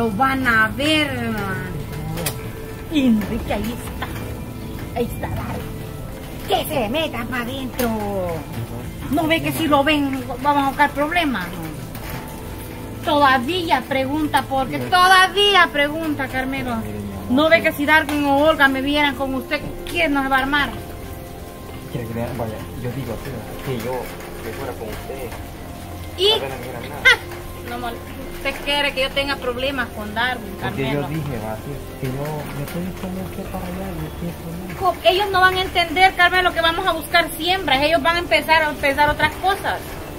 Lo van a ver, hermano. Enrique, ahí está. Ahí está, dale. Que se meta para adentro. ¿No ve que si lo ven vamos a buscar problemas? Todavía pregunta, porque todavía pregunta, Carmelo. ¿No ve que si Darwin o Olga me vieran con usted, quién nos va a armar? ¿Quiere que le vaya? Yo digo que yo fuera con usted. Y no, usted quiere que yo tenga problemas con Darwin, Carmelo. Porque yo dije, que yo me estoy con usted para allá y usted. Ellos no van a entender, Carmelo, que vamos a buscar siembras. Ellos van a empezar otras cosas.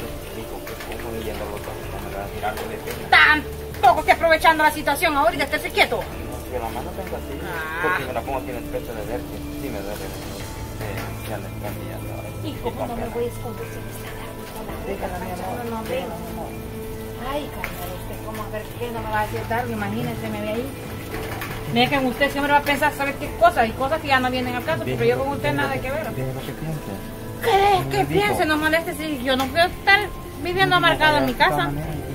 Tampoco que aprovechando la situación ahorita, estése quieto. Que la mano tengo así, porque me la pongo aquí en el pecho de verte. Sí me duele. Ya le están mirando. ¿Y cómo no me voy a esconder si me está dando? Déjala, mi amor. No veo. Ay, Carmelo, usted cómo a ver qué no me va a decir Darwin, imagínese, me ve ahí. Mira que usted siempre va a pensar, ¿sabe qué cosas? Y cosas que ya no vienen al caso, pero yo con usted nada que ver. ¿Qué piense? No moleste si yo no puedo estar viviendo amargado en mi casa.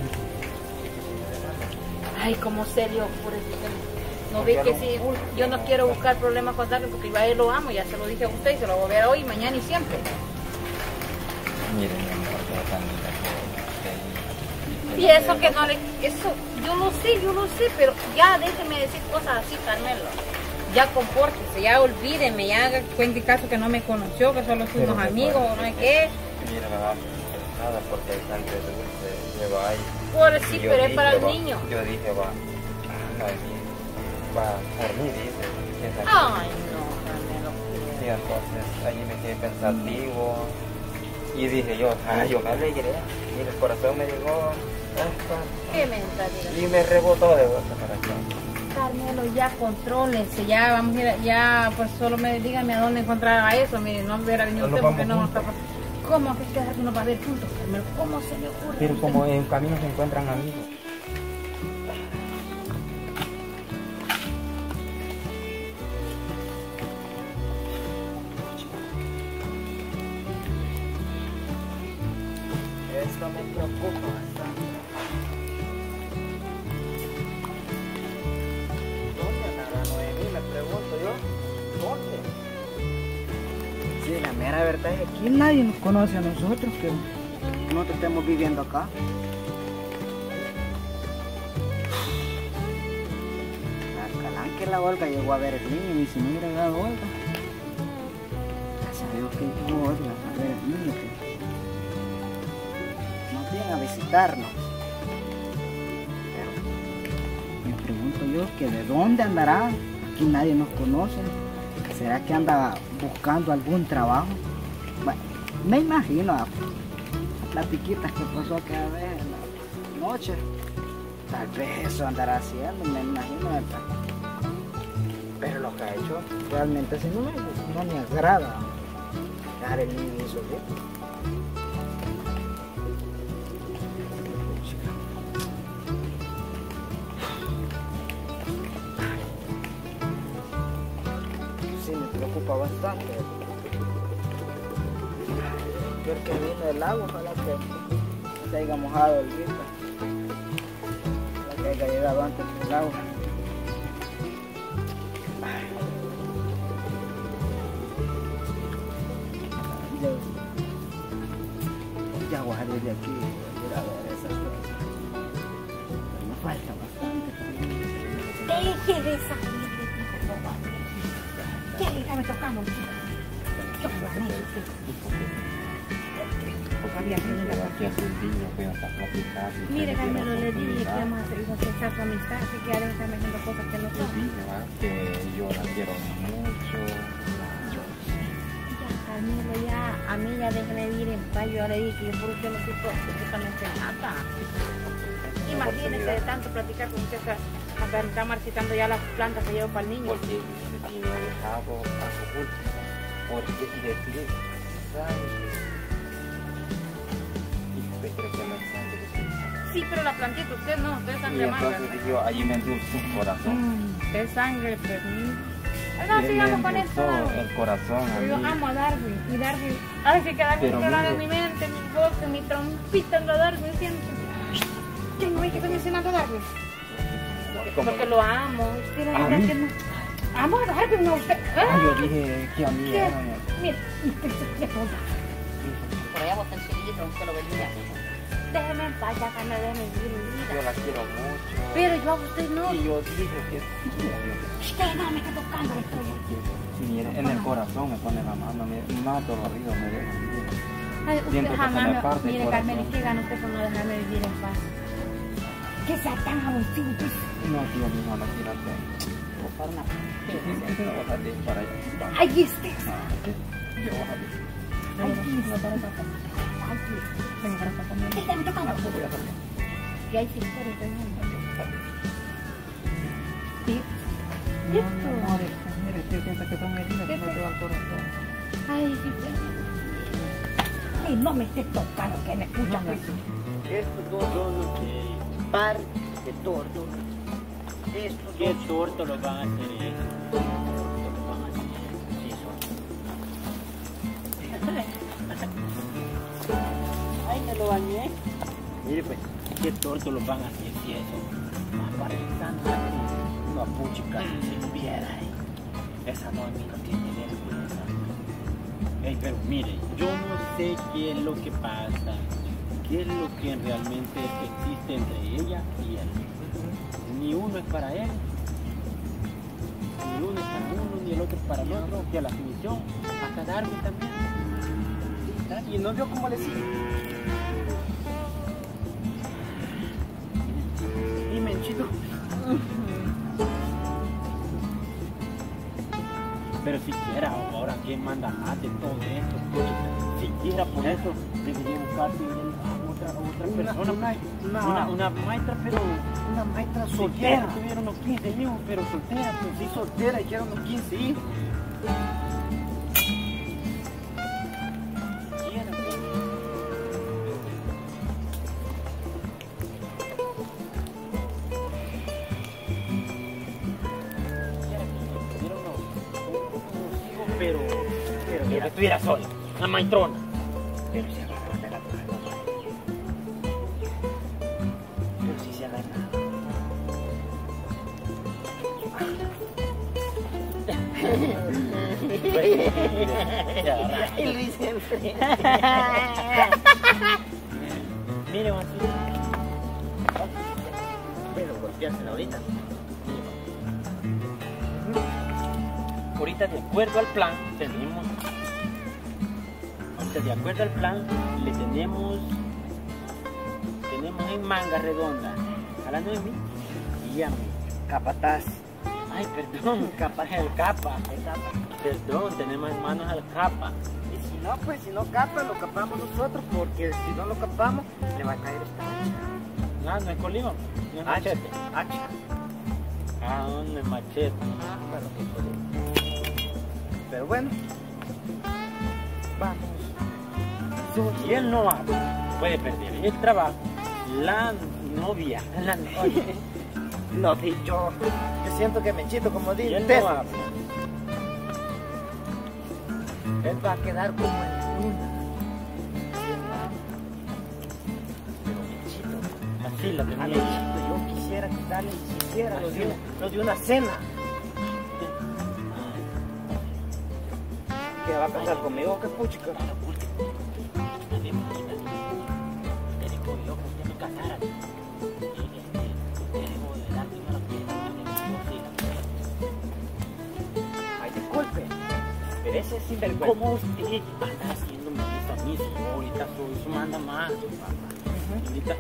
Ay, cómo se le ocurre. No ve que si yo no quiero buscar problemas con Darwin porque yo a él lo amo, ya se lo dije a usted y se lo voy a ver hoy, mañana y siempre. Miren, mi amor, yo también. Y eso que no le... Eso, yo lo sé, pero ya déjeme decir cosas así, Carmelo. Ya compórtese, ya olvídeme, ya haga cuenta y caso que no me conoció, que solo fuimos amigos, o no sé qué. Mira, me va nada porque hay sangre dulce, lleva ahí. Por sí, pero es para el niño. Yo dije, va por mí, dice. Ay, no, Carmelo. Sí, entonces allí me quedé pensativo. Y dije yo me alegré. Y el corazón me llegó. Qué mentalidad. Y me rebotó de vuelta para acá. Carmelo, ya contrólese, ya vamos a ir, ya pues solo dígame a dónde encontrar a eso, mire, no hubiera venido usted porque no está. ¿Cómo que ustedes no va a ver juntos, Carmelo? ¿Cómo se le ocurre? Pero como en camino se encuentran amigos. Esto me preocupa bastante. ¿Dónde andará Noemí? Me pregunto yo. ¿Dónde? Sí, la mera verdad es que aquí nadie nos conoce a nosotros, que nosotros estamos viviendo acá. Alcalán que la Olga llegó a ver el niño y si no hubiera llegado Olga, ya sabemos que llegó Olga a ver el niño. A visitarnos, pero me pregunto yo que de dónde andará, aquí nadie nos conoce, será que anda buscando algún trabajo. Bueno, me imagino a platiquitas que pasó aquella vez en la noche, tal vez eso andará haciendo, me imagino, ¿verdad? Pero lo que ha hecho realmente si no me agrada dejar el niño solito. Bastante. Yo el que vino del agua, ojalá que se haya mojado el grito. Ojalá que haya llegado antes del agua. Ya voy a salir de aquí y a ver esas cosas. Me falta bastante. Deje de salir. ¿Qué me tocamos? ¿Qué planeta? Mire, Carmelo, le dije que vamos a hacer su amistad, así que ya deben estar haciendo cosas que no son. Que yo la quiero mucho. Ya, Carmelo, ya, a mí ya déjeme vivir en paz. Yo le dije que yo por usted no soy absolutamente nada. Imagínese de tanto platicar con usted, hasta está marchitando ya las plantas que llevo para el niño. Porque me he dejado a su culpa. Porque decir sangre. Y usted cree que no es sangre. Sí, pero la plantita, usted no, usted es sangre amarga. Entonces yo allí me endulzó el corazón. Usted es sangre, pero... No, sigamos con esto. El corazón. Yo amo a Darwin. Y Darwin... Ay, sí que Darwin queda en mi mente, en mi boca, en mi trompita, en la Darwin siempre. ¿Quién no ve que estoy mencionando a Darwin? ¿Cómo? Porque lo amo. Usted no ¿A diga mí? que no. Amo a Darwin, no a usted. Ah, yo dije que a mí era, mi amor. Mira, qué puta. Por allá botan chilito, usted lo vendía. Déjeme en paz, ya que me deje vivir mi Yo vida. la quiero mucho. Pero yo a usted no. Y yo dije que Usted no me está tocando esto. mire, en el corazón me pone la mano, más dolorido me deja. Ay, usted Siento que se jamás me me... parte el Mire, corazón. Carmen, ¿qué gana usted por no dejarme vivir en paz? Que sea tan abusivo, pues. No, tío, mi mano, tírate. Para una... ¿Qué no vas a decir para allá? ¡Ay, este! ¿Qué vas a decir? ¡Ay, no, para acá! ¡Ay, venga, para acá también! ¡Ay, me toca! Y ahí sí, por eso sí. No, mire, tío, piensa que son heridas que no te va al corazón. Ay, sí, ay, no me estés tocando, que me escuchan. Estos dos son los de par de tordo. Estos ¿Qué dos. torto lo van a hacer ellos? Sí, Ay, me lo bañé. mire pues, ¿qué torto lo van a hacer si eso? Aparentando así, una puchica si viera ahí. Esa no a mí no tiene vergüenza. Ey, pero mire, yo no sé qué es lo que pasa, qué es lo que realmente existe entre ella y él. Ni uno es para él, ni uno es para uno, ni el otro es para el otro, que a la definición, hasta Darwin también. Y no vio cómo le sigue. Y Menchito. Pero siquiera ahora quién manda más de todo esto, siquiera por eso debería buscarse a otra persona, una maestra, pero Una maestra soltera, soltera. tuvieron unos 15 hijos, pero soltera, pues Sí, soltera y quiero unos 15 hijos. siquiera, pues. Siquiera que tuvieron unos hijos, pero que estuviera sola, una maestrona. Pero si agarra de la mujer. Pero si se agarra. Y lo hice enfrente. Mire, Juan, Pero golpeársela ahorita. ahorita de acuerdo al plan tenemos, ahorita de acuerdo al plan le tenemos en manga redonda a la Noemi y a mí. Capataz. Ay, perdón, el capa. Perdón, tenemos en manos al capa. Y si no, pues si no capa, lo capamos nosotros, porque si no lo capamos, le va a caer esta hacha. No es colima, no es machete. Hacha. Ah, no es machete. Bueno, pues, pero bueno, vamos. Si él no hace, puede perder el trabajo, la novia, No, sí, yo siento que Menchito, como si dice él usted, no hace, él va a quedar como en luna. Pero Menchito, así la a tenía. Menchito yo quisiera quitarle siquiera lo de una cena. ¿Qué va a pasar conmigo? ¿Qué puchica? Ay, disculpe, pero ese es sinvergüenza. ¿Cómo usted anda haciéndome eso a mí? Si yo ahorita soy su manda más, ahorita,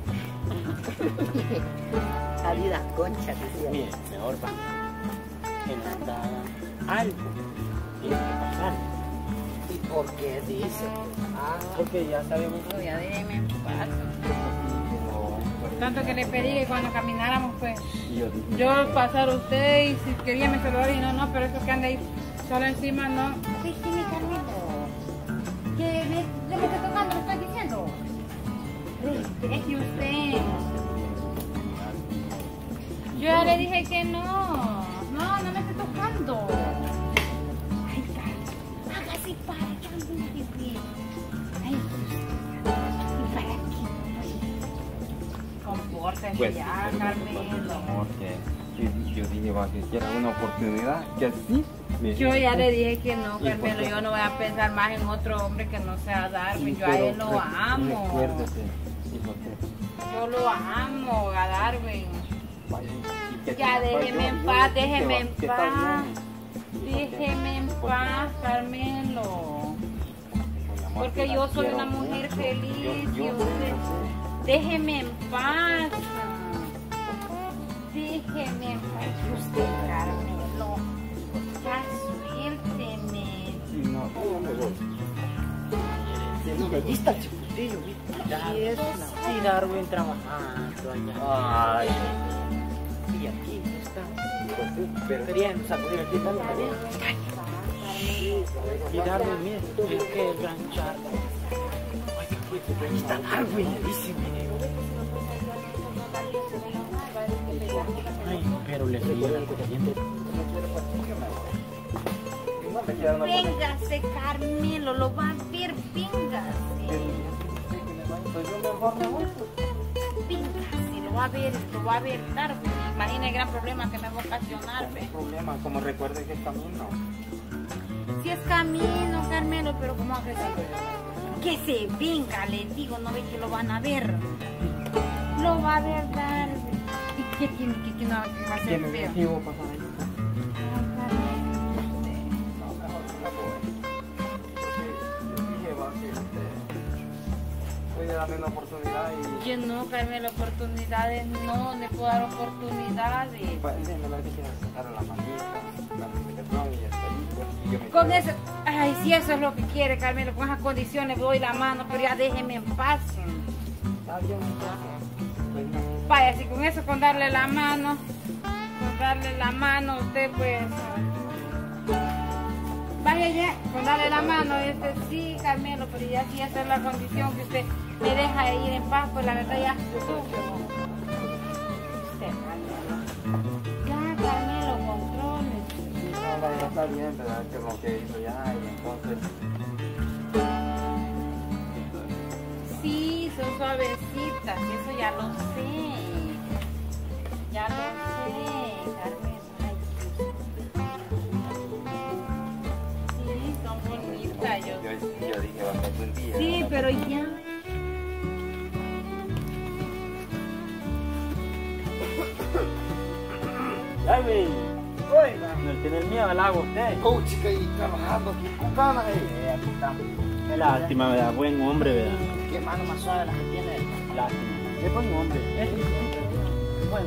Adidas concha, decía. mire, mejor va. Que nos da algo. Tiene que pasar. ¿Y por qué dice? Porque ya sabemos. Ya déjeme en paz. Tanto que le pedí que cuando camináramos, pues, yo pasar a usted y si quería me saludar y no, pero eso que anda ahí solo encima, no. Sí, sí, mi Carmelo. Que me está tocando, me está diciendo. Respete usted. Yo ya le dije que no. No me está tocando. Ay, Carlos, hágase para acá, ay, y para aquí. pórtense Pues, ya, Carmelo. amor, que yo dije, va, que quiera una oportunidad, que sí. Yo ya le dije que no, ¿Y por Carmelo, qué? yo no voy a pensar más en otro hombre que no sea Darwin. Yo a él lo amo. Recuérdese, hijo, que Yo lo amo, a Darwin. vaya, y que Ya te- déjeme en yo paz, sé que déjeme va- en que está paz. bien, hijo, que- Déjeme en porque- paz, Carmelo. Oye, amor, Porque que la yo soy quiero una mujer mucho. feliz Yo y sé, usted. yo sé. Déjeme en paz. Déjeme en paz. Usted, Carmelo. Ya suélteme. No, yo me voy. Allí está el chiquitillo, Sí, Darwin trabajando allá. Ay, y aquí está. pero Querían sacudir aquí también. Y Darwin, mire, es que el gran Charlie. Ahí está Darwin, le dice, mire. Ay, pero le sigue la corriente. no te queda una Véngase, Carmelo, lo va a ver, véngase. Pues yo mejor me voy. Véngase, lo va a ver Darwin. Imagina el gran problema que me va a ocasionar, ve. Problema, como recuerde que es camino. Si es camino, Carmelo, pero ¿cómo hace eso? Que se venga, les digo, no ve que lo van a ver. Lo va a ver Darwin. ¿Y qué tiene que no va a ¿Qué ser me feo? digo pasar ahí? Ay, Carmelo, No, mejor me voy. Porque yo dije, va, que voy a darle una oportunidad y... Yo no, Carmelo, oportunidades no le puedo dar oportunidades. Déjeme ver que quiero sacar a la manita, la notificación y hasta ahí, pues, y yo me Con quedo. eso, ay, si eso es lo que quiere, Carmelo, con esas condiciones doy la mano, pero ya déjeme en paz. Está bien, entonces. Pues, no. Vaya, si con eso, con darle la mano, usted pues... Vaya ya, con darle la mano, sí, Carmelo, pero ya si esa es la condición que usted me deja de ir en paz, pues la verdad ya sufro. Usted, Carmelo. Ya, Carmelo, controle. No, la está bien, ¿verdad? Que lo que hizo ya, y entonces... Sí, son suavecitas, eso ya lo sé. Ya lo sé, Carmen. Ay, sí, son bonitas, yo sé. Yo dije, va a ser buen día. Sí, ¿verdad? pero ya. Darwin, Oiga. no tiene el miedo al agua usted. Oh, chica, y trabajando aquí con ganas. Aquí estamos. Qué lástima, ¿verdad? Buen hombre, ¿verdad? Qué mano más suave la que tiene. Lástima. Es buen hombre. Es bueno.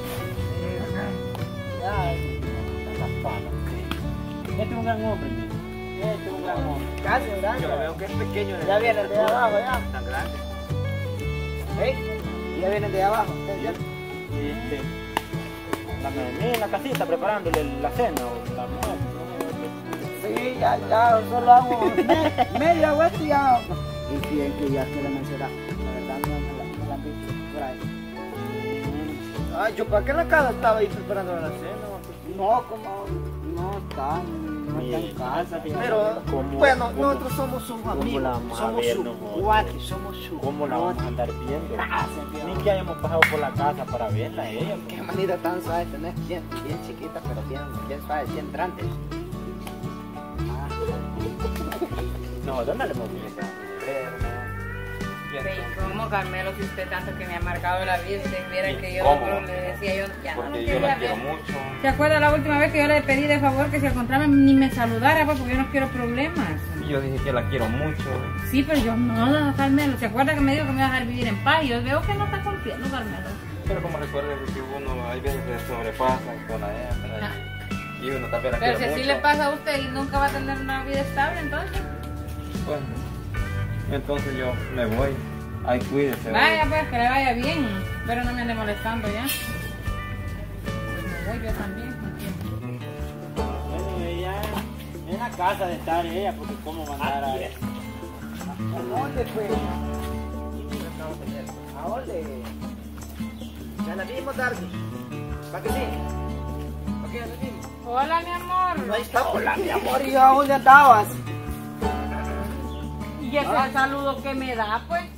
Ya, las palas. Este es un gran hombre, mira. Este es un gran hombre. Casi, ¿verdad? Yo veo que es pequeño. Ya viene el de abajo, ya. Tan grande. ¿Eh? Ya vienen de abajo. Este, en la casita preparándole la cena o la mujer. Sí, ya, solo hago media vuelta y ya. Y bien que ya que la mencionar. La verdad no la han visto por ahí. Ay, yo para qué en la casa estaba ahí preparando la cena. No, como no está en casa. Pero ¿Cómo- bueno, cómo- nosotros somos sus cómo la amigos, vamos a somos ver sus nosotros? cuates, somos sus ¿Cómo la vamos a andar viendo? Ni que hayamos pasado por la casa para verla a ella. Qué manita tan suave tenés, bien chiquita, pero bien suave, bien entrante. No, ¿dónde le hemos visto? ¿Cómo, Carmelo, si usted tanto que me ha marcado la vida, usted viera que yo ¿Cómo? le decía yo, ya no lo Porque yo quería la quiero ver? mucho. ¿Se acuerda la última vez que yo le pedí de favor que si al contrario ni me saludara, pues, porque yo no quiero problemas? Y yo dije que la quiero mucho. Sí, pero yo no, Carmelo. ¿Se acuerda que me dijo que me iba a dejar vivir en paz? Y yo veo que no está confiando, Carmelo. Pero como recuerda que uno hay veces que sobrepasa con la hembra y uno también la Pero quiere si así mucho. le pasa a usted y nunca va a tener una vida estable, entonces. Bueno, entonces yo me voy. Ay, cuídese. Vaya, pues, que le vaya bien. Pero no me ande molestando ya. Me voy yo también. Bueno, ella en la casa de estar ella, porque cómo va a andar ahí. ¿A dónde fue? ¿A dónde? Ya la vimos, Darby. ¿Para qué sí? ¿Para qué ya la vimos? Hola, mi amor. Ahí está, hola, mi amor, ¿y a dónde andabas? Y ese es el saludo que me da, pues.